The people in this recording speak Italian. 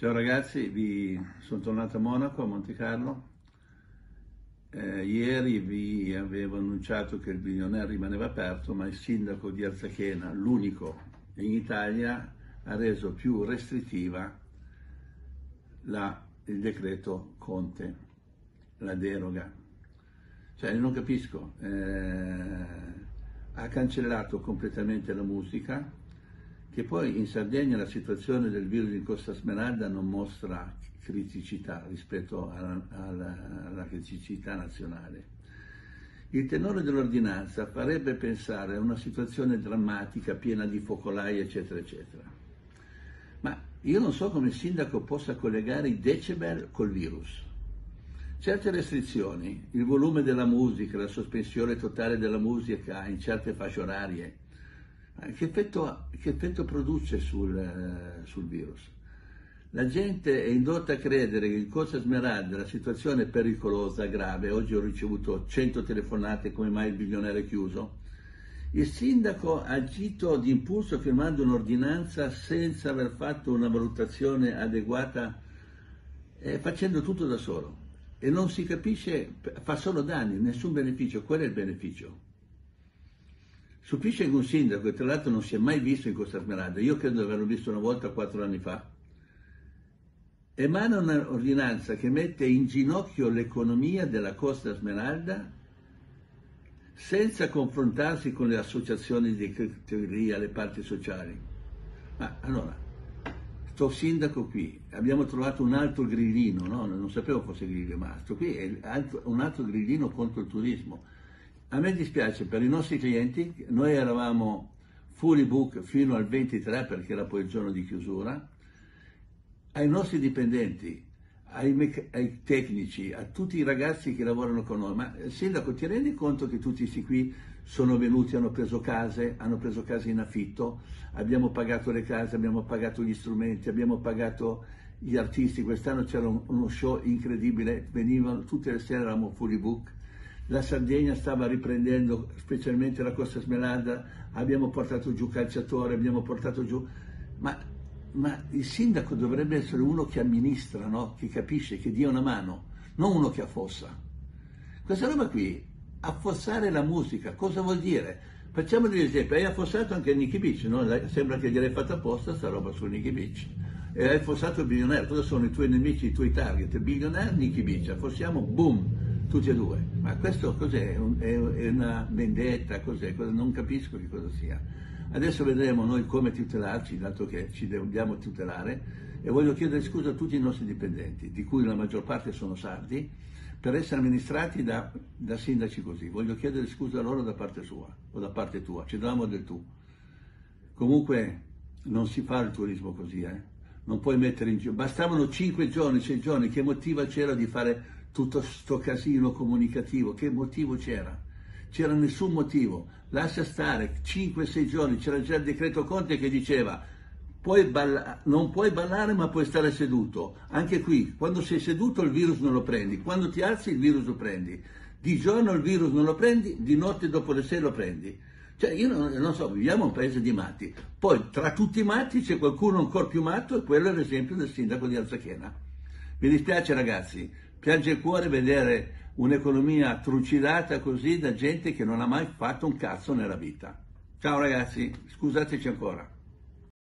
Ciao ragazzi, sono tornato a Monaco, a Monte Carlo. Ieri vi avevo annunciato che il Billionaire rimaneva aperto, ma il sindaco di Arzachena, l'unico in Italia, ha reso più restrittiva il decreto Conte, la deroga. Cioè, non capisco, ha cancellato completamente la musica, che poi in Sardegna la situazione del virus in Costa Smeralda non mostra criticità rispetto alla criticità nazionale. Il tenore dell'ordinanza farebbe pensare a una situazione drammatica, piena di focolai, eccetera, eccetera. Ma io non so come il sindaco possa collegare i decibel col virus. Certe restrizioni, il volume della musica, la sospensione totale della musica in certe fasce orarie, che effetto produce sul virus? La gente è indotta a credere che in Costa Smeralda la situazione è pericolosa, grave. Oggi ho ricevuto 100 telefonate, come mai il Billionaire è chiuso. Il sindaco ha agito d'impulso firmando un'ordinanza senza aver fatto una valutazione adeguata, facendo tutto da solo. E non si capisce, fa solo danni, nessun beneficio. Qual è il beneficio? Stupisce che un sindaco, che tra l'altro non si è mai visto in Costa Smeralda, io credo di averlo visto una volta 4 anni fa, emana un'ordinanza che mette in ginocchio l'economia della Costa Smeralda senza confrontarsi con le associazioni di categoria, le parti sociali. Ma allora, sto sindaco qui, abbiamo trovato un altro grillino, no? Non sapevo fosse Grillo, ma sto qui è un altro grillino contro il turismo. A me dispiace per i nostri clienti, noi eravamo fully book fino al 23 perché era poi il giorno di chiusura, ai nostri dipendenti, ai tecnici, a tutti i ragazzi che lavorano con noi. Ma sindaco, ti rendi conto che tutti questi qui sono venuti, hanno preso case in affitto, abbiamo pagato le case, abbiamo pagato gli strumenti, abbiamo pagato gli artisti, quest'anno c'era uno show incredibile, venivano tutte le sere, eravamo fully book. La Sardegna stava riprendendo, specialmente la Costa Smeralda, abbiamo portato giù calciatori, abbiamo portato giù... Ma il sindaco dovrebbe essere uno che amministra, no? Che capisce, che dia una mano, non uno che affossa. Questa roba qui, affossare la musica, cosa vuol dire? Facciamo degli esempi, hai affossato anche Nicky Beach, no? Sembra che gliel'hai fatta apposta sta roba su Nicky Beach. E hai affossato il Billionaire, cosa sono i tuoi nemici, i tuoi target? Il Billionaire, Nicky Beach, affossiamo, boom! Tutti e due, ma questo cos'è? È una vendetta? Cos'è? Non capisco che cosa sia. Adesso vedremo noi come tutelarci, dato che ci dobbiamo tutelare, e voglio chiedere scusa a tutti i nostri dipendenti, di cui la maggior parte sono sardi, per essere amministrati da sindaci così. Voglio chiedere scusa a loro da parte sua, o da parte tua, ci davamo del tu. Comunque non si fa il turismo così, non puoi mettere in giro. Bastavano 5 giorni, 6 giorni, che motivo c'era di fare tutto sto casino comunicativo? Che motivo c'era? C'era nessun motivo. Lascia stare 5-6 giorni, c'era già il decreto Conte che diceva non puoi ballare ma puoi stare seduto. Anche qui, quando sei seduto il virus non lo prendi, quando ti alzi il virus lo prendi. Di giorno il virus non lo prendi, di notte dopo le 6 lo prendi. Cioè io non so, viviamo in un paese di matti. Poi tra tutti i matti c'è qualcuno ancora più matto, e quello è l'esempio del sindaco di Arzachena. Mi dispiace ragazzi, piange il cuore vedere un'economia trucidata così da gente che non ha mai fatto un cazzo nella vita. Ciao ragazzi, scusateci ancora.